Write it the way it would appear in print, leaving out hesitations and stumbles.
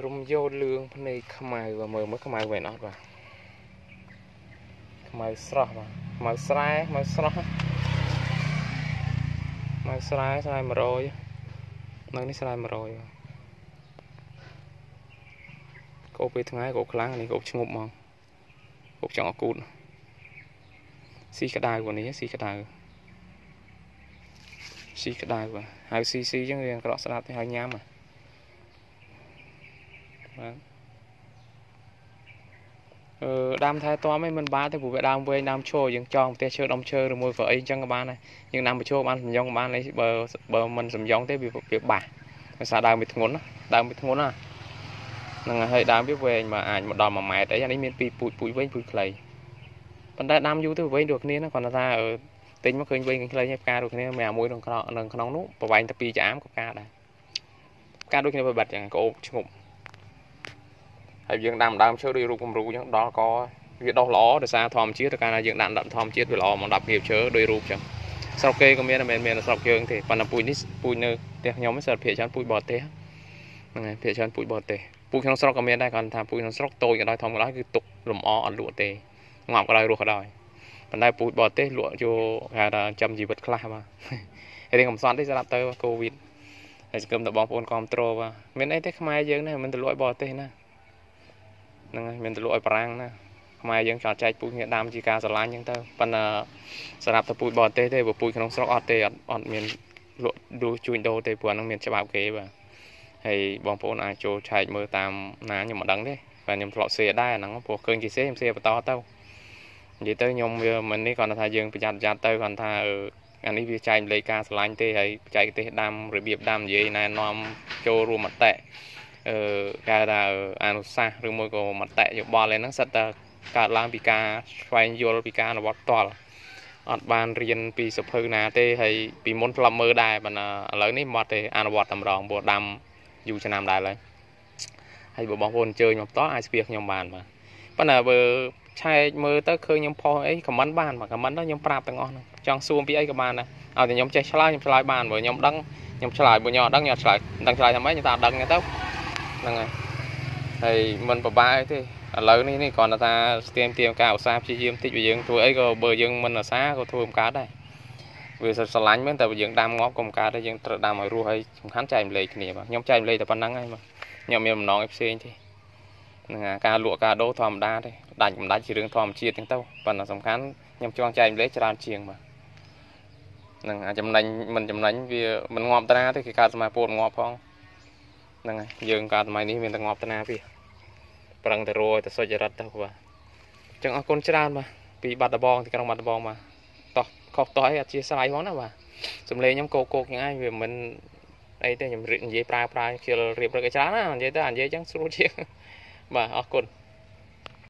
រំយោលឿងភ្នែកខ្មៅvàមើលមើលខ្មៅវិញអត់បាទខ្មៅស្រស់បាទខ្មៅស្រែខ្មៅស្រស់ខ្មៅស្រែស្រែ100នៅនេះស្រែ100គោពេលថ្ងៃគោខ្លាំងនេះគោឈ្ងប់មកគោចង់អកូតស៊ីក្តៅวันนี้ស៊ីក្តៅស៊ីក្តៅបាទហើយស៊ីអញ្ចឹងវាក្រក់ស្ដាប់ទៅហើយញ៉ាំបាទដើមថែទាំមិនបានទេព្រោះវាដើមវែងដើមឈរយើងចង់ផ្ទះឈើដុំឈើឬមួយក៏អីអញ្ចឹងក៏បានដែរយើងដាំប្រឈើបានសំយ៉ងបាននេះបើមិនសំយ៉ងទេវាបាសដោយសារដើមវាធ្ងន់ដើមវាធ្ងន់ណាហ្នឹងហើយដើមវាវែងមកអាចមកដល់1ម៉ែត្រអីអានេះមាន2ពូជវែងពូជខ្លីប៉ុន្តែដាំយូរទៅវែងដូចគ្នាណាគាត់ថាទិញមកឃើញវែងខ្លីហើយផ្កាដូចគ្នាមួយអាមួយក្នុងនោះប្រវែងតែ2ចាមក៏ផ្កាដែរផ្កាដូចគ្នាបាត់ចឹងក្អូបឈ្ងប់ហើយយើងដាំដើមឈើដូចរូបគំរូអញ្ចឹងដល់ក៏វាដុះល្អដោយសារធម្មជាតិទៅកាលណាយើងដាក់ធម្មជាតិវាល្អមក10គៀបឈើដោយរូបចឹងស្រុកគេក៏មានតែមានស្រុកយើងទេប៉ុន្តែពូជនេះពូជនៅផ្ទះខ្ញុំសិតភាគច្រើនពូជបរទេសហ្នឹងហើយភាគច្រើនពូជបរទេសពូជក្នុងស្រុកក៏មានដែរគាត់ថាពូជក្នុងស្រុកតូចក៏ដោយធំក៏ដោយគឺទុកលម្អអត់លក់ទេងាប់ក៏ដោយរស់ក៏ដោយប៉ុន្តែពូជបរទេសលក់យកគេថាចាំជីវិតខ្លះបាទរៀងកំសត់ទេសម្រាប់ទៅកូវីដហើយសង្គមតបងប្អូនគ្រប់ត្រូលបាទមានអីទេខ្មែរយើងណាមិនទៅលក់ឲ្យបរទេសណាហ្នឹងហើយមានទៅលក់ឲ្យបារាំងណាខ្មែរយើងចោលចែកពូជគ្នាដាំជាការស្រឡាញ់អញ្ចឹងទៅប៉ុន្តែសម្រាប់ទៅពូជបរទេសទេបើពូជក្នុងស្រុកអត់ទេអត់មានលក់ដូរជួញដូរទេព្រោះហ្នឹងមានច្បាប់គេបាទហើយបងប្អូនអាចចូលឆែកមើលតាមណាខ្ញុំមិនដឹងទេបាទខ្ញុំធ្លាប់សេដែរហ្នឹងព្រោះឃើញគេសេខ្ញុំសេបន្តទៅនិយាយទៅខ្ញុំវាមិននេះគាត់ថាយើងប្រយ័ត្នទៅគាត់ថាអានេះវាចែកម្លែកការស្រឡាញ់ទេហើយបច្ចេកទេសដាំរបៀបដាំនិយាយណែនាំចូលរួមមតិគេថាអនុសាសន៍ឬមួយក៏មតិយោបល់អីហ្នឹងសិតតែកើតឡើងពីការស្វែងយល់ពីការអនុវត្តផ្ទាល់អត់បានរៀនពីសភៅណាទេហើយពីមុនធ្លាប់មើលដែរប៉ុន្តែឥឡូវនេះមកទេអនុវត្តតែម្ដងព្រោះដាំយូរឆ្នាំដែរហើយបើបងប្អូនអញ្ជើញមកផ្ទាល់អាចស្ពៀខ្ញុំបានបាទប៉ុន្តែបើឆែកមើលទៅឃើញខ្ញុំផុសអីខមមិនបានបាទខមមិនទៅខ្ញុំប្រាប់ទាំងអស់ហ្នឹងចង់សួរពីអីក៏បានដែរឲ្យតែខ្ញុំចេះឆ្លើយខ្ញុំឆ្លើយបានបើខ្ញុំដឹងខ្ញុំឆ្លើយបើខ្ញុំអត់ដឹងខ្ញុំអត់ឆ្លើយដឹងឆ្លើយថាម៉េចខ្ញុំថាអត់ដឹងទៅហ្នឹងហើយមិនពិបាកទេឥឡូវនេះគ្រាន់តែថាស្ទាមការឧស្សាហ៍ព្យាយាមតិចវាយើងធ្វើអីក៏បើយើងមិនអាសាក៏ធ្វើមិនកើតដែរវាស្រឡាញ់មែនតែបើយើងដាំងាប់ក៏មិនកើតដែរយើងត្រូវដាំឲ្យរស់ហើយសំខាន់ចែកម្លែកគ្នាបាទខ្ញុំចែកម្លែកតែប៉ុណ្្នឹងហើយបាទខ្ញុំមានបំណងឲ្យផ្សេងទេហ្នឹងការលក់ការដូរធម្មតាទេដាច់មិនដាច់ជារឿងធម្មជាតិហ្នឹងទៅប៉ុន្តែសំខាន់ខ្ញុំចង់ចែកម្លែកច្រើនជាងបាទហ្នឹងចំណេញមិនចំណេញវាមិនងាប់តាទេគេកើតសម័យពោតងាប់ផងហ្នឹងហើយយើងកើតសម័យនេះមានតែងាប់តាវាប្រឹងតែរយតែសុចរិតទៅបាទអញ្ចឹងអរគុណច្រើនបាទពីបាត់ដំបងទីក្រុងបាត់ដំបងបាទតោះខុសតោះអីអត់ជាស្រ័យផងណាបាទសំឡេងខ្ញុំគោកយ៉ាងឯងវាមិនអីទេខ្ញុំនិយាយប្រើខ្ជិលរៀបរឹកឲ្យច្រើនណានិយាយទៅនិយាយអញ្ចឹងស្រួលជាងបាទអរគុណ